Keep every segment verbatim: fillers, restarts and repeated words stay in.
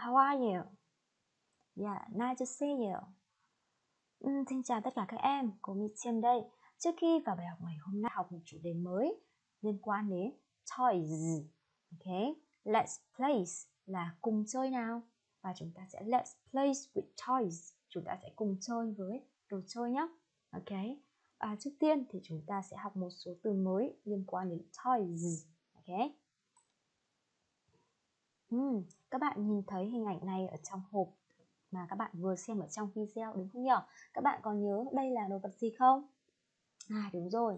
how are you? Yeah, nice to see you. Uhm, xin chào tất cả các em, cô Mitchell đây. Trước khi vào bài học ngày hôm nay học một chủ đề mới liên quan đến toys. Ok, let's play là cùng chơi nào. Và chúng ta sẽ let's play with toys. Chúng ta sẽ cùng chơi với đồ chơi nhé. Ok, à, trước tiên thì chúng ta sẽ học một số từ mới liên quan đến toys. Ok. Uhm, các bạn nhìn thấy hình ảnh này ở trong hộp mà các bạn vừa xem ở trong video đúng không nhỉ? Các bạn còn nhớ đây là đồ vật gì không? À đúng rồi.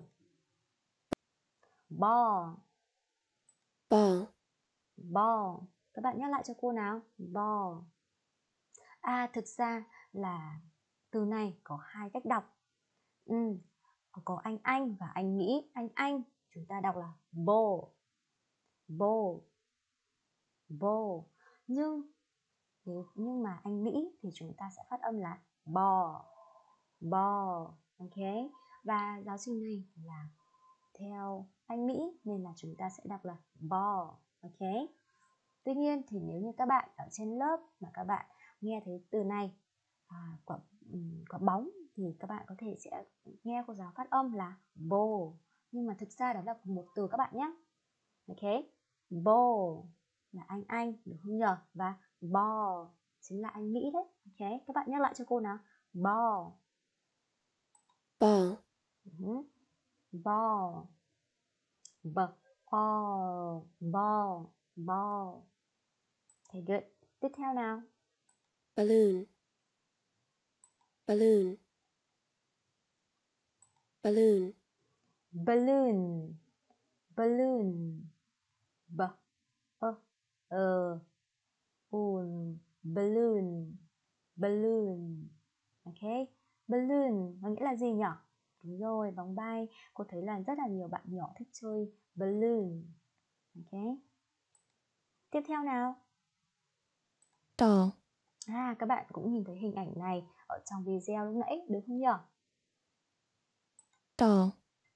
Ball. Ball. Ball. Các bạn nhắc lại cho cô nào. Ball. À thực ra là từ này có hai cách đọc. Ừ, có anh Anh và anh Mỹ. Anh Anh chúng ta đọc là ball. Ball. Ball. Nhưng nếu nhưng mà anh Mỹ thì chúng ta sẽ phát âm là ball. Ball. Ok. Và giáo trình này là theo anh Mỹ nên là chúng ta sẽ đọc là ball. Ok. Tuy nhiên thì nếu như các bạn ở trên lớp mà các bạn nghe thấy từ này à, quả, um, quả bóng thì các bạn có thể sẽ nghe cô giáo phát âm là ball, nhưng mà thực ra đó là một từ các bạn nhé. Ok. Ball là anh Anh được không nhờ, và ball chính là anh Mỹ đấy. Ok, các bạn nhắc lại cho cô nào. Ball. Ball. Uh-huh. Ball. B. Ball. Ball. Ball. Okay, good. Tiếp theo nào. Balloon. Balloon. Balloon. Balloon. Balloon. B. Ơ. Ờ. Un. Balloon. Balloon. Ok. Balloon có nghĩa là gì nhỉ? Đúng rồi, bóng bay. Cô thấy là rất là nhiều bạn nhỏ thích chơi balloon. Ok. Tiếp theo nào. Doll. À, các bạn cũng nhìn thấy hình ảnh này ở trong video lúc nãy, đúng không nhỉ? Doll.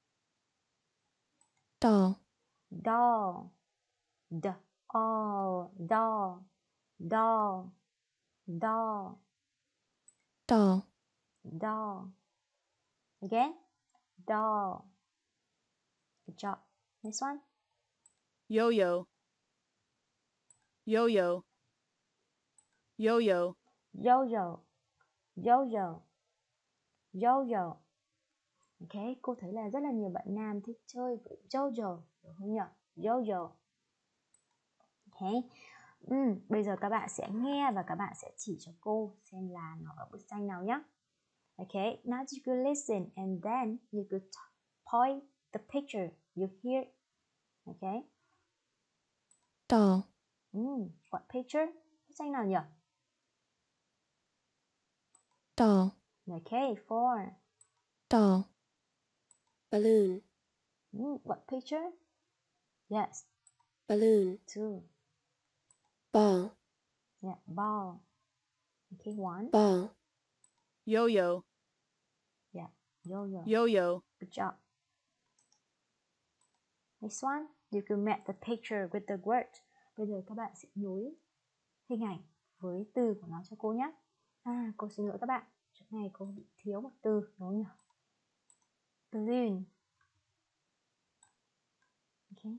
Doll. Doll. D. O. Doll. Doll. Doll. Doll. Doll. Again. Doll. Good job. Next one. Yo-yo. Yo-yo. Yo-yo. Yo-yo. Yo-yo. Yo-yo. Ok, cô thấy là rất là nhiều bạn nam thích chơi với yo-yo, đúng không nhỉ? Yo-yo. Ok. Ừ, bây giờ các bạn sẽ nghe và các bạn sẽ chỉ cho cô xem là nó ở bức tranh nào nhé. Okay, now you could listen and then you could point the picture you hear. Okay. Doll. Mm, what picture? Bức tranh nào nhỉ? Doll. Okay, four. Doll. Balloon. Mm, what picture? Yes. Balloon. Two. Ball. Yeah, ball. Okay, one. Ball. Yo-yo. Yeah, yo-yo. Yo-yo. Good job. Next one, you can match the picture with the word. Bây giờ các bạn sẽ nối hình ảnh với từ của nó cho cô nhé. À, cô xin lỗi các bạn. Chỗ này cô bị thiếu một từ, đúng không nhỉ? Balloon. Okay.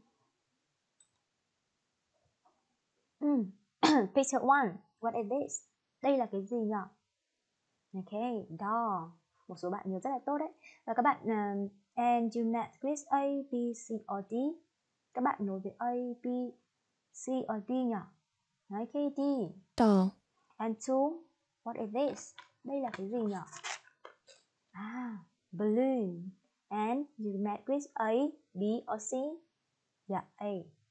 Mm. Picture one. What is this? Đây là cái gì nhỉ? Okay, doll. Một số bạn nhớ rất là tốt đấy. Và các bạn uh, and you match with A, B, C or D. Các bạn nối với A, B, C or D nhỉ? Nói K, D. Doll. And two. What is this? Đây là cái gì nhỉ? À, balloon. And you match with A, B or C? Yeah, A.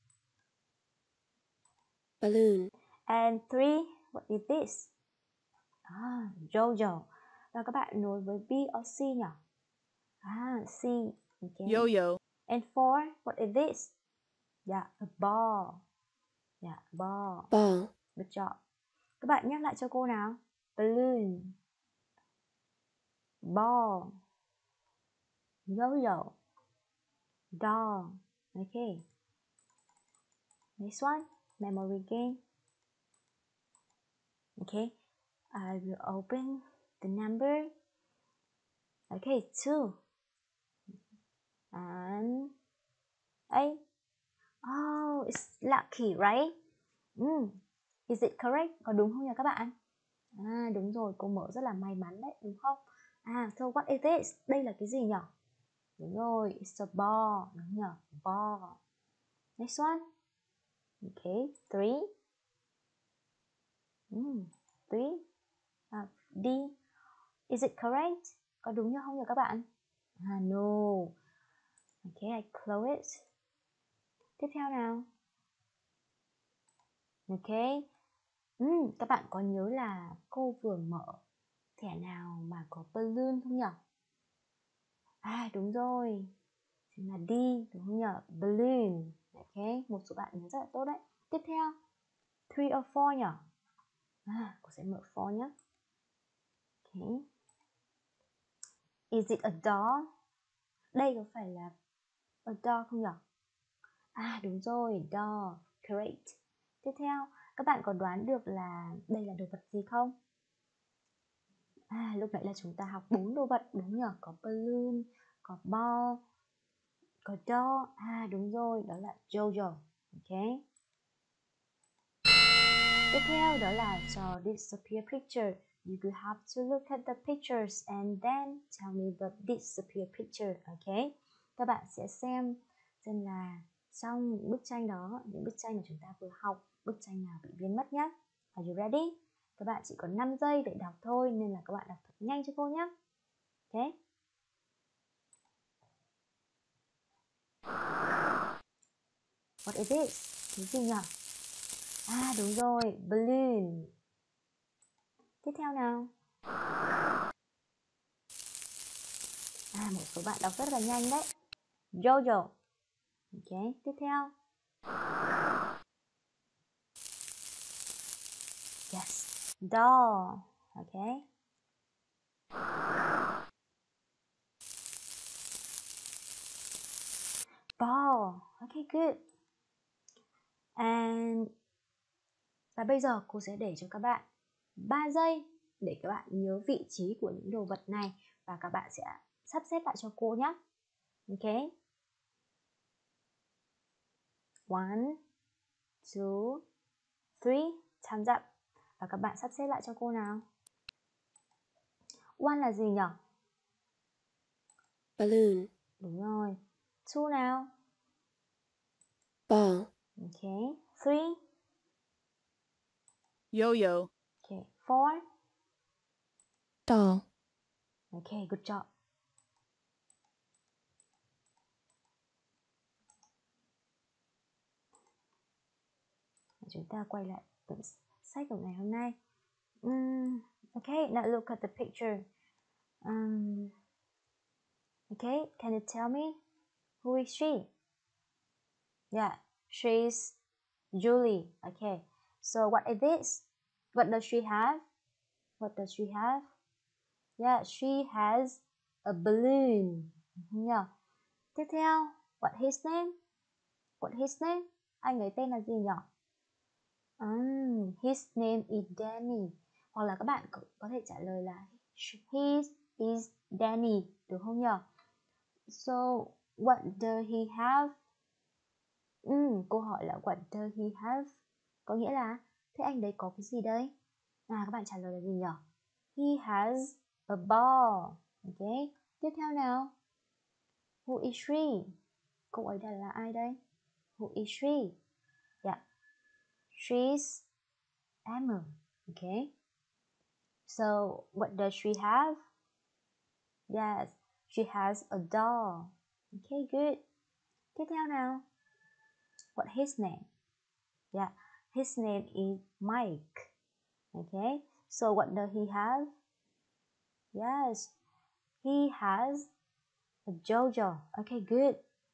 Balloon. And three, what is this? À, yo-yo. Và các bạn nối với B or C nhỉ? À, C. Okay. Yo-yo. And four, what is this? Yeah, a ball. Yeah, ball. Ball. Good job. Các bạn nhắc lại cho cô nào. Balloon. Ball. Yo-yo. Doll. Okay. Next one, memory game. Okay, I will open the number. Okay, two. And eight. Oh, it's lucky, right? Mm. Is it correct? Có đúng không nhỉ các bạn? À, đúng rồi, cô mở rất là may mắn đấy, đúng không? À, so what is this? Đây là cái gì nhỉ? Đúng rồi, it's a ball, đúng nhỉ? Ball. Next one. Okay, three. Mm, three. À, D. Is it correct? Có đúng như không nhỉ các bạn? À, no. Okay, I close it. Tiếp theo nào. Okay. Mm, các bạn có nhớ là cô vừa mở thẻ nào mà có balloon không nhỉ? À, đúng rồi. Chính là D, đúng không nhỉ? Balloon. Okay, một số bạn nhớ rất là tốt đấy. Tiếp theo, three or four nhỉ? À, cô sẽ mở four nhé. Okay. Is it a doll? Đây có phải là a doll không nhỉ? À, đúng rồi, doll. Great. Tiếp theo, các bạn có đoán được là đây là đồ vật gì không? À, lúc nãy là chúng ta học bốn đồ vật, đúng nhỉ? Có balloon, có ball, có doll. À, đúng rồi, đó là Jojo. Ok. Tiếp theo đó là cho disappear picture. You will have to look at the pictures and then tell me the disappear picture. Ok. Các bạn sẽ xem xem là trong những bức tranh đó, những bức tranh mà chúng ta vừa học, bức tranh nào bị biến mất nhé. Are you ready? Các bạn chỉ có năm giây để đọc thôi nên là các bạn đọc thật nhanh cho cô nhé. Ok. What is this? Cái gì nhỉ? À, đúng rồi, balloon. Tiếp theo nào. À, một số bạn đọc rất là nhanh đấy. Jojo. Ok, tiếp theo. Yes, doll. Ok. Ball. Ok, good. And và bây giờ cô sẽ để cho các bạn ba giây để các bạn nhớ vị trí của những đồ vật này và các bạn sẽ sắp xếp lại cho cô nhé. Ok. One, two, three, time's up. Và các bạn sắp xếp lại cho cô nào. One là gì nhỉ? Balloon. Đúng rồi. Two nào. Ball. Ok. Three. Yo-yo. Ok. Four. Doll. Ok, good job. Chúng ta quay lại quyển sách của ngày hôm nay. Um, okay, now look at the picture. Um, okay, can you tell me who is she? Yeah, she's Julie. Okay, so what is this? What does she have? What does she have? Yeah, she has a balloon. Yeah. Tiếp theo, what his name? What his name? Anh ấy tên là gì nhỉ? Um, his name is Danny. Hoặc là các bạn có, có thể trả lời là his is Danny, được không nhỉ? So, what does he have? Um, câu hỏi là what does he have? Có nghĩa là thế anh đấy có cái gì đây? À, các bạn trả lời là gì nhỉ? He has a ball. Ok, tiếp theo nào. Who is she? Cô ấy là, là ai đây? Who is she? Yeah, she's Emma. Okay. So, what does she have? Yes, she has a doll. Okay, good. Tiếp theo nào. What his name? Yeah, his name is Mike. Okay, so what does he have? Yes, he has a Jojo. Okay, good.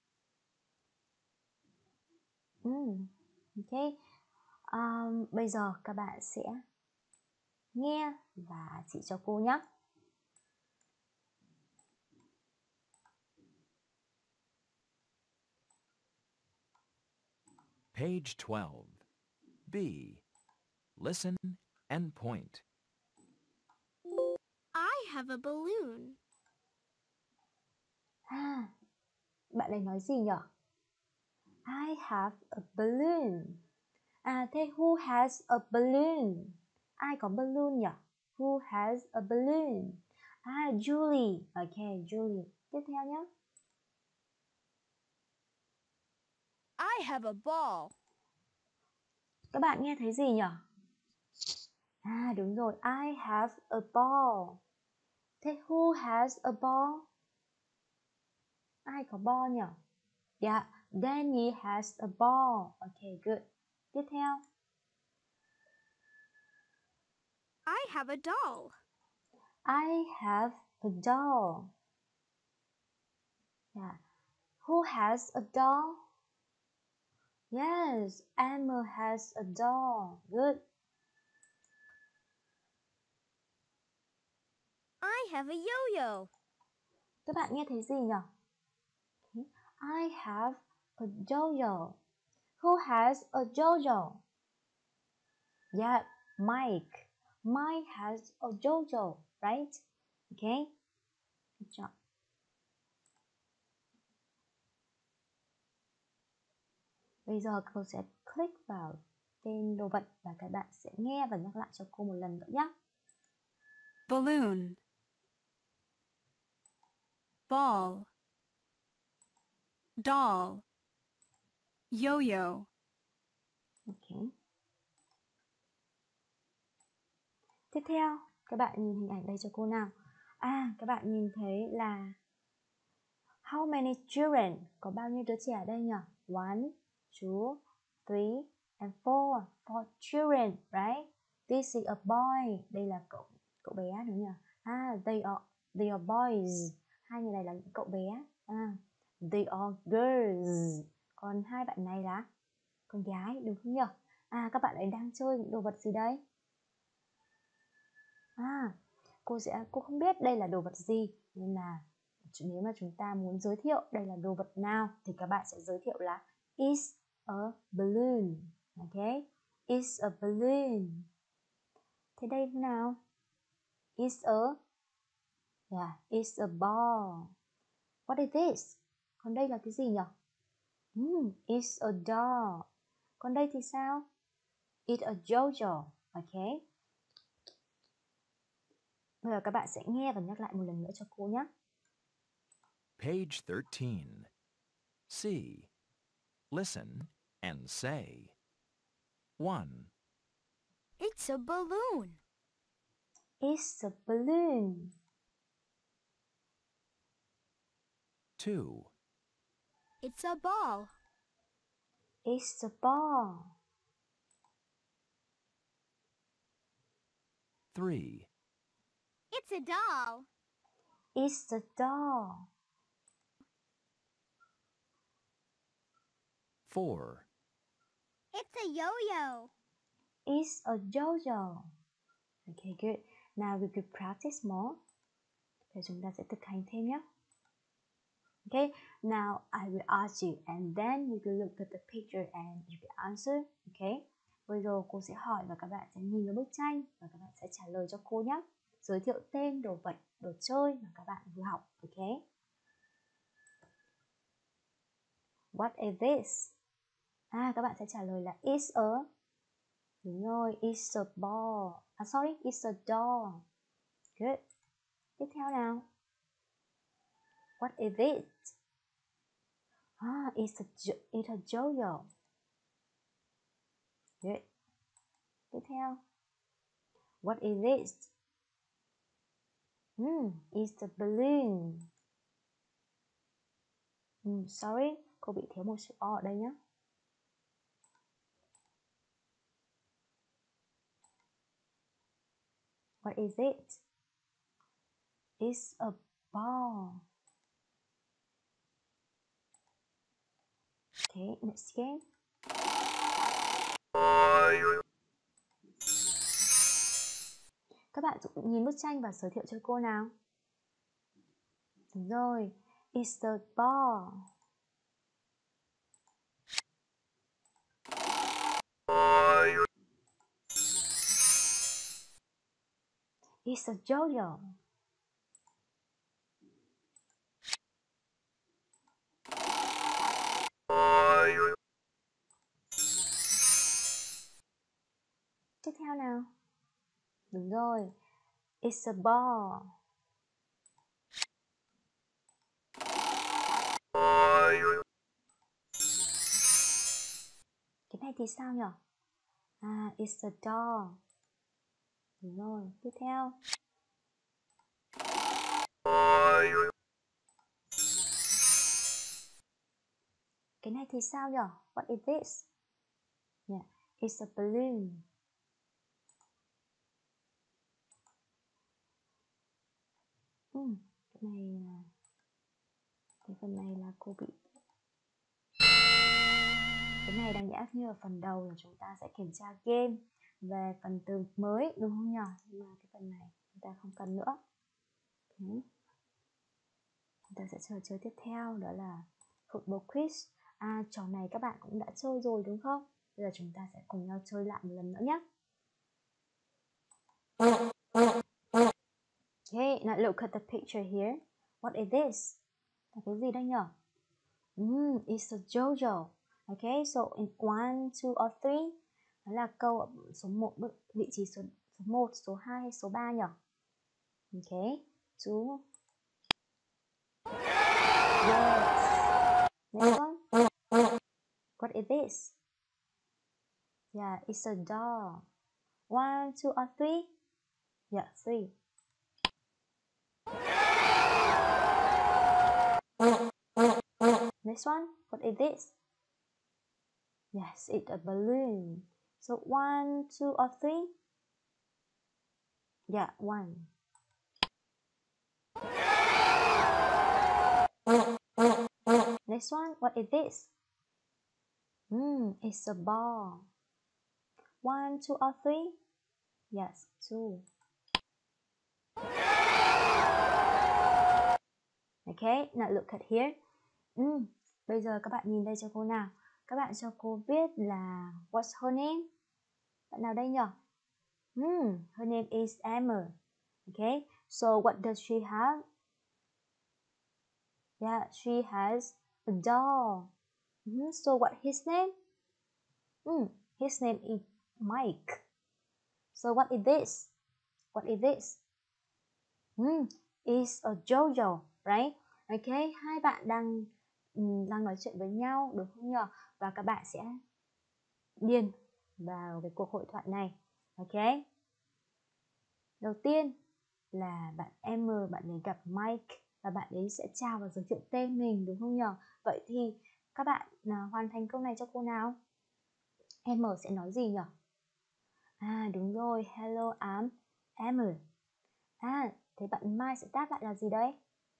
Mm, okay. Um, bây giờ các bạn sẽ nghe và chỉ cho cô nhé. Page twelve. B. Listen and point. I have a balloon. À, bạn ấy nói gì nhỉ? I have a balloon. À, thế who has a balloon? Ai có balloon nhỉ? Who has a balloon? À, Julie. Ok, Julie. Tiếp theo nhé. I have a ball. Các bạn nghe thấy gì nhỉ? À, đúng rồi. I have a ball. Thế who has a ball? Ai có ball nhỉ? Yeah, Danny has a ball. Okay, good. Tiếp theo. I have a doll. I have a doll. Yeah. Who has a doll? Yes, Emma has a doll. Good. I have a yo-yo. Các bạn nghe thấy gì nhỉ? Okay. I have a yo-yo. Who has a yo-yo? Yeah, Mike. Mike has a yo-yo, right? Okay. Good job. Bây giờ cô sẽ click vào tên đồ vật và các bạn sẽ nghe và nhắc lại cho cô một lần nữa nhé. Balloon. Ball. Doll. Yo-yo. Ok. Tiếp theo, các bạn nhìn hình ảnh đây cho cô nào. À, các bạn nhìn thấy là how many children? Có bao nhiêu đứa trẻ ở đây nhỉ? One, two, three, and four. Four children, right? This is a boy. Đây là cậu cậu bé đúng nhỉ? À, they are they are boys. Hai người này là những cậu bé. À, they are girls. Còn hai bạn này là con gái, đúng không nhỉ? À, các bạn ấy đang chơi những đồ vật gì đây? À, cô sẽ cô không biết đây là đồ vật gì, nên là nếu mà chúng ta muốn giới thiệu đây là đồ vật nào thì các bạn sẽ giới thiệu là is a balloon. Ok, is a balloon. Thế đây thế nào? Is a yeah, is a ball. What is this? Còn đây là cái gì nhỉ? Mm, is a doll. Còn đây thì sao? It's a yo-yo. Ok. Bây giờ các bạn sẽ nghe và nhắc lại một lần nữa cho cô nhé. Page thirteen. See, listen, and say. one. It's a balloon. It's a balloon. two. It's a ball. It's a ball. three. It's a doll. It's a doll. four. It's a yo-yo. It's a yo-yo. Okay, good. Now we could practice more. Để chúng ta sẽ thực hành thêm nhé. Okay, now I will ask you and then you can look at the picture and you can answer. Okay, bây giờ cô sẽ hỏi và các bạn sẽ nhìn vào bức tranh và các bạn sẽ trả lời cho cô nhé. Giới thiệu tên đồ vật, đồ chơi mà các bạn vừa học. Okay. What is this? À, các bạn sẽ trả lời là it's a. Đúng rồi, it's a ball. À, sorry, it's a doll. Good. Tiếp theo nào. What is it? Ah, it's a, it's a yo-yo. Good. Tiếp theo. What is this? Hmm, it's a balloon. Hmm, sorry, cô bị thiếu một chữ O ở đây nhé. What is it? It's a ball. Okay, next game. Các bạn nhìn bức tranh và giới thiệu cho cô nào. Đúng rồi, it's a ball. It's a yo-yo. Tiếp theo nào. Đúng rồi. It's a ball. Cái này thì sao nhỉ? À, it's a doll. Đúng rồi. Tiếp theo. Cái này thì sao nhỉ? What is this? Yeah, it's a balloon. Ừ, cái này là cái phần này là cô bị cái này đáng nhẽ như ở phần đầu là chúng ta sẽ kiểm tra game về phần từ mới đúng không nhỉ? Nhưng mà cái phần này chúng ta không cần nữa. Okay. Chúng ta sẽ chờ chơi tiếp theo, đó là football quiz. À, trò này các bạn cũng đã chơi rồi đúng không? Bây giờ chúng ta sẽ cùng nhau chơi lại một lần nữa nhé. Okay, now look at the picture here. What is this? Là cái gì đây nhỉ? Mm, it's a yo-yo. Okay, so in one, two or three. Đó là câu ở số một, vị trí số, số một, số hai hay số ba nhỉ? Okay, two. Yes. Next one. What is this? Yeah, it's a doll. One, two or three? Yeah, three. Next one. What is this? Yes, it's a balloon. So one, two or three? Yeah, one. Next one, what is this? Hmm, it's a ball. One, two or three? Yes, two. Okay, now look at here. Hmm, bây giờ các bạn nhìn đây cho cô nào. Các bạn cho cô biết là what's her name? Bạn nào đây nhỉ? Hmm, her name is Emma. Okay, so what does she have? Yeah, she has a doll. Mm-hmm. So what his name? Mm, his name is Mike. So what is this? What is this? Mm, it's a yo-yo, right? Okay, hai bạn đang um, đang nói chuyện với nhau đúng không nhỉ? Và các bạn sẽ điền vào cái cuộc hội thoại này. Okay. Đầu tiên là bạn Emma, bạn ấy gặp Mike và bạn ấy sẽ chào và giới thiệu tên mình đúng không nhỉ? Vậy thì các bạn nào hoàn thành câu này cho cô nào? Emma sẽ nói gì nhỉ? À đúng rồi, hello I'm Emma. À, thế bạn Mike sẽ đáp lại là gì đấy?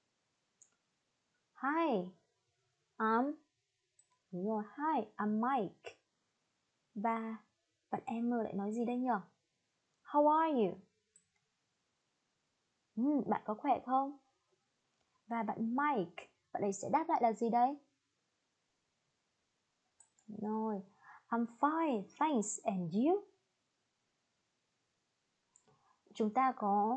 Hi, I'm đúng rồi, hi, I'm Mike. Và bạn Emma lại nói gì đây nhỉ? How are you? Ừ, bạn có khỏe không? Và bạn Mike, bạn ấy sẽ đáp lại là gì đây? Rồi, I'm fine, thanks, and you? Chúng ta có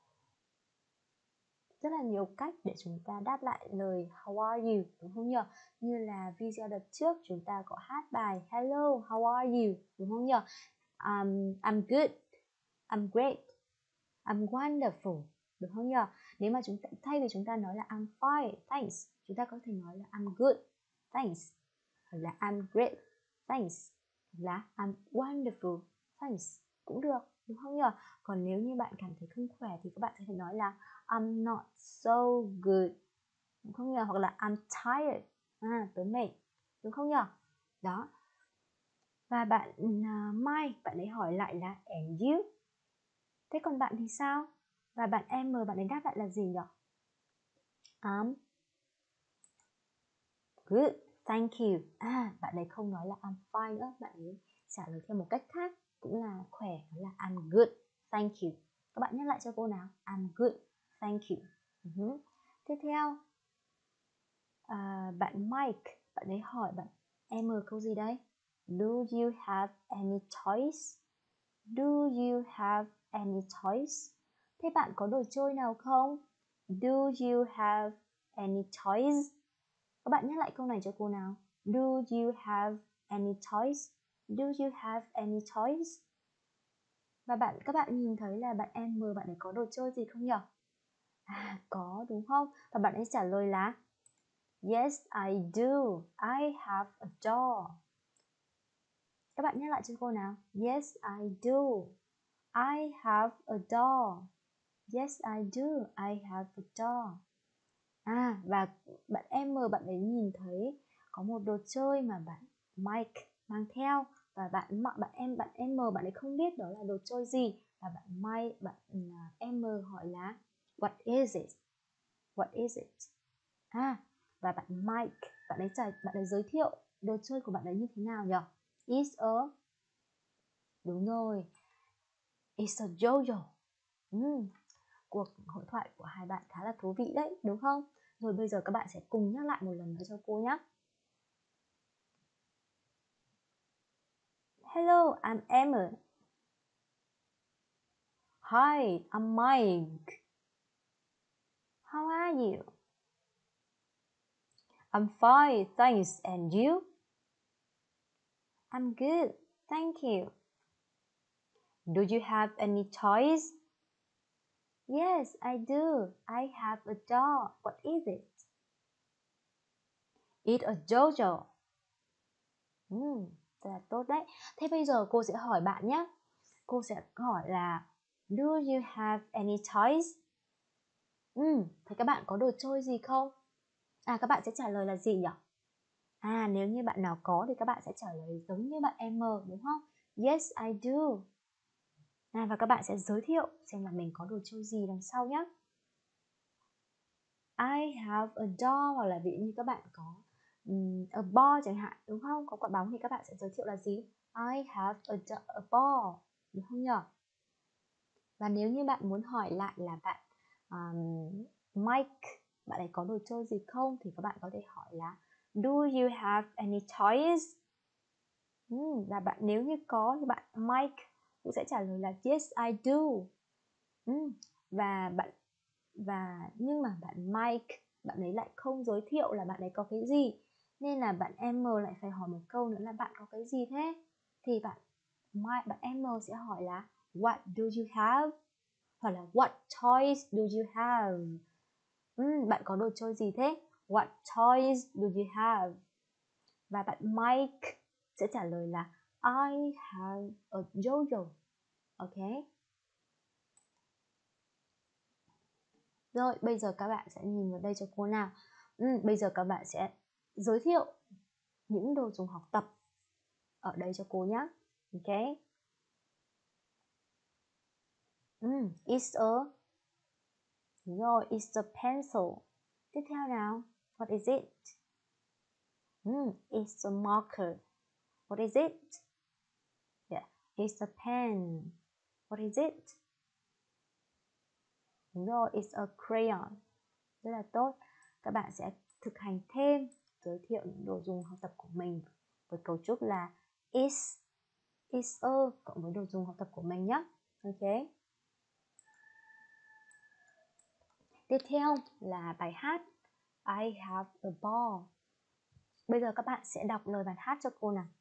rất là nhiều cách để chúng ta đáp lại lời how are you đúng không nhỉ? Như là video đợt trước chúng ta có hát bài hello, how are you đúng không nhỉ? Um, I'm good, I'm great, I'm wonderful đúng không nhỉ? Nếu mà chúng ta thay vì chúng ta nói là I'm fine, thanks, chúng ta có thể nói là I'm good, thanks, hoặc là I'm great, thanks, hoặc là I'm wonderful, thanks cũng được đúng không nhỉ? Còn nếu như bạn cảm thấy không khỏe thì các bạn có thể nói là I'm not so good đúng không nhỉ? Hoặc là I'm tired, à, tớ mệt đúng không nhỉ? Đó. Và bạn uh, Mai, bạn ấy hỏi lại là and you? Thế còn bạn thì sao? Và bạn em, bạn ấy đáp lại là gì nhỉ? I'm good, thank you. À, bạn ấy không nói là I'm fine nữa, bạn ấy trả lời theo một cách khác, cũng là khỏe, đó là I'm good, thank you. Các bạn nhắc lại cho cô nào. I'm good, thank you. Uh-huh. Tiếp theo, à, bạn Mike, bạn ấy hỏi bạn em câu gì đấy? Do you have any toys? Do you have any toys? Thế bạn có đồ chơi nào không? Do you have any toys? Các bạn nhắc lại câu này cho cô nào. Do you have any toys? Do you have any toys? Và bạn các bạn nhìn thấy là bạn em mờ bạn ấy có đồ chơi gì không nhỉ? À, có đúng không? Và bạn ấy trả lời là Yes, I do. I have a doll. Các bạn nhắc lại cho cô nào. Yes, I do. I have a doll. Yes, I do. I have a doll. À, và bạn em mờ bạn ấy nhìn thấy có một đồ chơi mà bạn Mike mang theo, và bạn bạn em bạn em bạn ấy không biết đó là đồ chơi gì, và bạn Mike bạn em hỏi là What is it? What is it? À, và bạn Mike bạn ấy trả bạn ấy giới thiệu đồ chơi của bạn ấy như thế nào nhỉ? It's a Đúng rồi. It's a yo-yo. Uhm, cuộc hội thoại của hai bạn khá là thú vị đấy, đúng không? Rồi bây giờ các bạn sẽ cùng nhắc lại một lần nữa cho cô nhé. Hello, I'm Emma. Hi, I'm Mike. How are you? I'm fine, thanks. And you? I'm good, thank you. Do you have any toys? Yes, I do. I have a doll. What is it? It's a yo-yo. Hmm, rất là tốt đấy. Thế bây giờ cô sẽ hỏi bạn nhé. Cô sẽ hỏi là Do you have any toys? Ừ, thế các bạn có đồ chơi gì không? À, các bạn sẽ trả lời là gì nhỉ? À, nếu như bạn nào có thì các bạn sẽ trả lời giống như bạn em đúng không? Yes, I do. À, và các bạn sẽ giới thiệu xem là mình có đồ chơi gì đằng sau nhé. I have a doll, hoặc là ví dụ như các bạn có um, a ball chẳng hạn, đúng không? Có quả bóng thì các bạn sẽ giới thiệu là gì? I have a, a ball, đúng không nhỉ? Và nếu như bạn muốn hỏi lại là bạn um, Mike, bạn ấy có đồ chơi gì không, thì các bạn có thể hỏi là Do you have any toys? Ừ, và bạn nếu như có thì bạn Mike cũng sẽ trả lời là Yes, I do. Ừ, và bạn và nhưng mà bạn Mike bạn ấy lại không giới thiệu là bạn ấy có cái gì, nên là bạn em lại phải hỏi một câu nữa là bạn có cái gì thế, thì bạn Mike bạn em sẽ hỏi là What do you have? Hoặc là What toys do you have? Ừ, bạn có đồ chơi gì thế? What toys do you have? Và bạn Mike sẽ trả lời là I have a yo-yo. Ok. Rồi, bây giờ các bạn sẽ nhìn vào đây cho cô nào. Ừ, bây giờ các bạn sẽ giới thiệu những đồ dùng học tập ở đây cho cô nhé. Ok. Ừ, it's a Rồi, it's a pencil. Tiếp theo nào. What is it? Mm, it's a marker. What is it? Yeah, it's a pen. What is it? Rồi, it's a crayon. Rất là tốt. Các bạn sẽ thực hành thêm giới thiệu những đồ dùng học tập của mình với cấu trúc là is, is a cộng với đồ dùng học tập của mình nhé. Ok. Tiếp theo là bài hát I have a ball. Bây giờ các bạn sẽ đọc lời bài hát cho cô nào.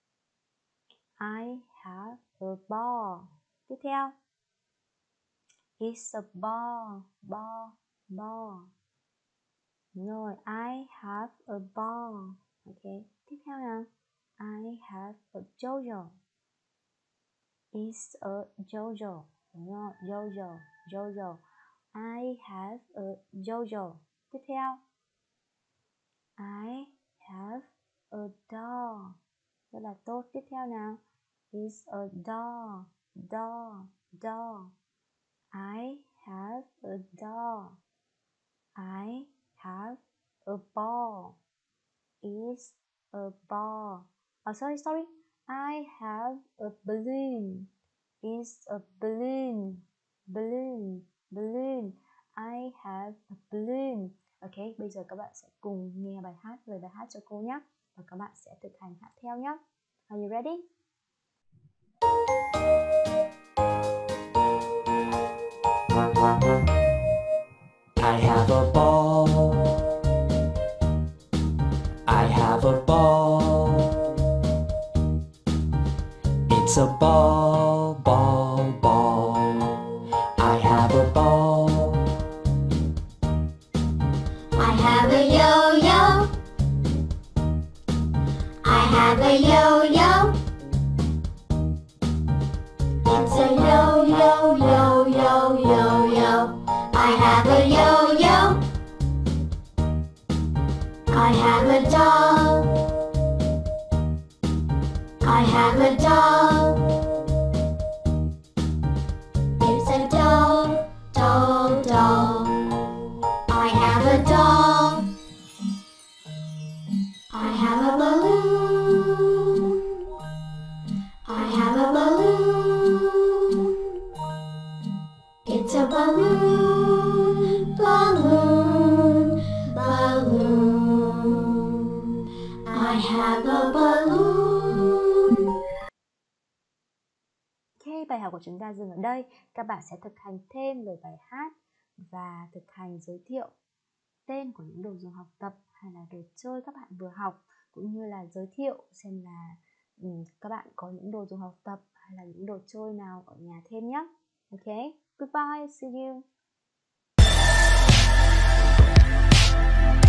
I have a ball. Tiếp theo. It's a ball, ball, ball. Rồi, I have a ball. Ok. Tiếp theo nào. I have a yo-yo. It's a yo-yo. Rồi, yo-yo, yo-yo. I have a yo-yo. Tiếp theo. I have a doll. Rất là tốt. Tiếp theo nào. It's a doll, doll, doll. I have a doll. I have a ball. It's a ball. Oh, sorry, sorry. I have a balloon. It's a balloon. Balloon, balloon. I have a balloon. Ok, bây giờ các bạn sẽ cùng nghe bài hát, lời bài hát cho cô nhé. Và các bạn sẽ thực hành hát theo nhé. Are you ready? I have a ball. I have a ball. It's a ball, ball, ball. I have a ball. I have a yo-yo. I have a yo-yo. It's a yo-yo, yo-yo, yo-yo. I have a yo-yo. I have a doll. I have a doll. It's a doll, doll, doll. I have a doll. I have a balloon. I have a balloon. It's a balloon, balloon, balloon. I have a balloon. Ok, bài học của chúng ta dừng ở đây. Các bạn sẽ thực hành thêm lời bài hát và thực hành giới thiệu tên của những đồ dùng học tập hay là đồ chơi các bạn vừa học, cũng như là giới thiệu xem là um, các bạn có những đồ dùng học tập hay là những đồ chơi nào ở nhà thêm nhé. Ok, goodbye, see you.